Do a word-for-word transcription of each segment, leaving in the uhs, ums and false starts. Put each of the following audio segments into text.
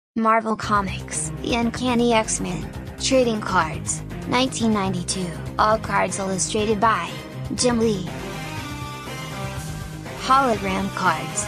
Marvel Comics, The Uncanny X-Men, Trading Cards, nineteen ninety-two, all cards illustrated by Jim Lee. Hologram Cards.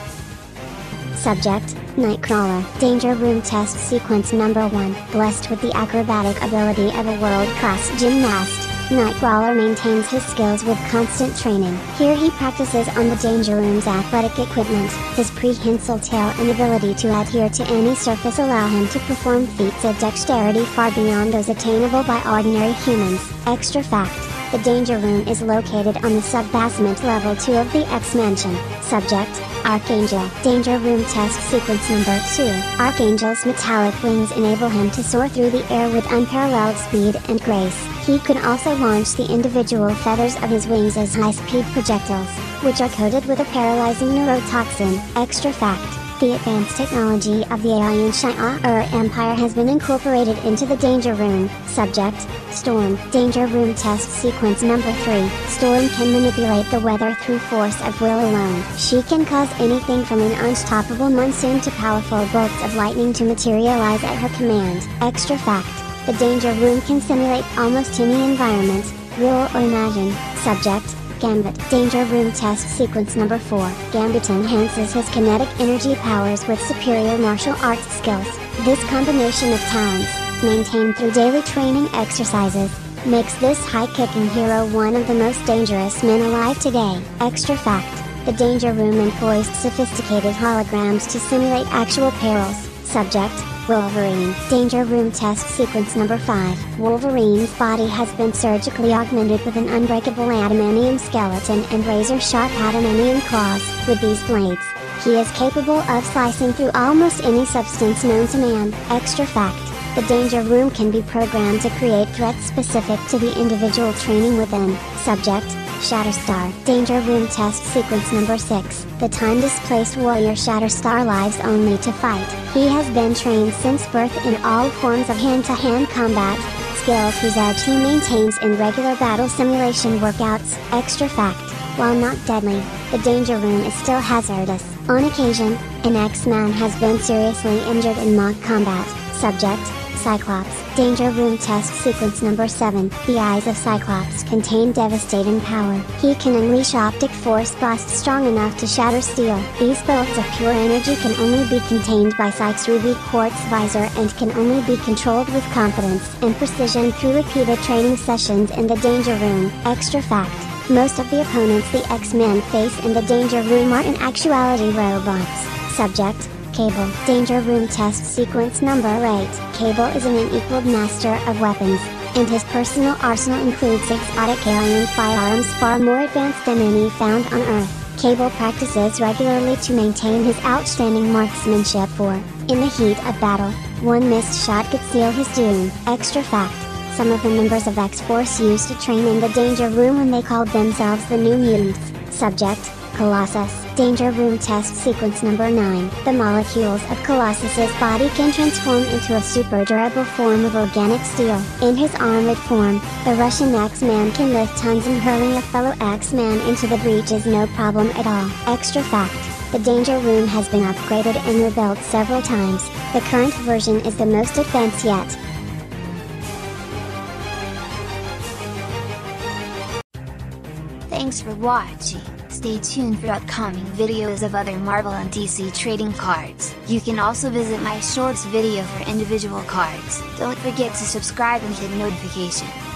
Subject, Nightcrawler. Danger Room Test Sequence Number one. Blessed with the acrobatic ability of a world-class gymnast, Nightcrawler maintains his skills with constant training. Here he practices on the Danger Room's athletic equipment. His prehensile tail and ability to adhere to any surface allow him to perform feats of dexterity far beyond those attainable by ordinary humans. Extra fact: the Danger Room is located on the sub-basement level two of the X-Mansion. Subject, Archangel. Danger Room Test Sequence Number two. Archangel's metallic wings enable him to soar through the air with unparalleled speed and grace. He can also launch the individual feathers of his wings as high-speed projectiles, which are coated with a paralyzing neurotoxin. Extra fact: the advanced technology of the Alien Shi'ar Empire has been incorporated into the Danger Room. Subject, Storm. Danger Room Test Sequence Number three. Storm can manipulate the weather through force of will alone. She can cause anything from an unstoppable monsoon to powerful bolts of lightning to materialize at her command. Extra fact: the Danger Room can simulate almost any environment, real or imagined. Subject, Gambit. Danger Room Test Sequence Number four. Gambit enhances his kinetic energy powers with superior martial arts skills. This combination of talents, maintained through daily training exercises, makes this high-kicking hero one of the most dangerous men alive today. Extra fact: the Danger Room employs sophisticated holograms to simulate actual perils. Subject, Wolverine. Danger Room Test Sequence Number five. Wolverine's body has been surgically augmented with an unbreakable adamantium skeleton and razor-sharp adamantium claws. With these blades, he is capable of slicing through almost any substance known to man. Extra fact: the Danger Room can be programmed to create threats specific to the individual training within. Subject, Shatterstar. Danger Room Test Sequence Number six. The time-displaced warrior Shatterstar lives only to fight. He has been trained since birth in all forms of hand-to-hand combat, skills whose edge he maintains in regular battle simulation workouts. Extra fact: while not deadly, the Danger Room is still hazardous. On occasion, an X-Man has been seriously injured in mock combat. Subject, Cyclops. Danger Room Test Sequence Number seven. The eyes of Cyclops contain devastating power. He can unleash optic force blasts strong enough to shatter steel. These bolts of pure energy can only be contained by Cyc's ruby quartz visor and can only be controlled with confidence and precision through repeated training sessions in the Danger Room. Extra fact: most of the opponents the X-Men face in the Danger Room are in actuality robots. Subject, Cable. Danger Room Test Sequence Number eight. Cable is an unequaled master of weapons, and his personal arsenal includes exotic alien firearms far more advanced than any found on Earth. Cable practices regularly to maintain his outstanding marksmanship for, in the heat of battle, one missed shot could seal his doom. Extra fact: some of the members of X-Force used to train in the Danger Room when they called themselves the New Mutants. Subject, Colossus. Danger Room Test Sequence Number nine. The molecules of Colossus's body can transform into a super durable form of organic steel. In his armored form, the Russian X-Man can lift tons, and hurling a fellow X-Man into the breach is no problem at all. Extra fact: the Danger Room has been upgraded and rebuilt several times. The current version is the most advanced yet. Thanks for watching. Stay tuned for upcoming videos of other Marvel and D C trading cards. You can also visit my shorts video for individual cards. Don't forget to subscribe and hit notification.